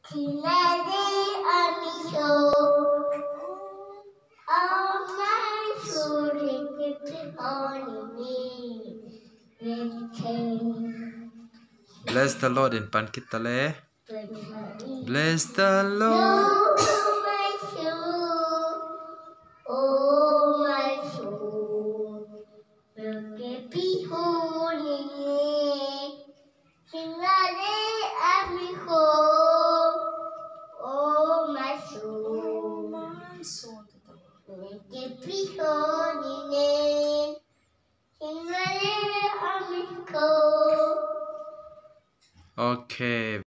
Tinade amiso, my Bless the Lord in pan kitale. Bless the Lord. my soul, oh my soul, look at holy. Tinade amiso, oh my soul, look at holy. Tinade amiso. Okay.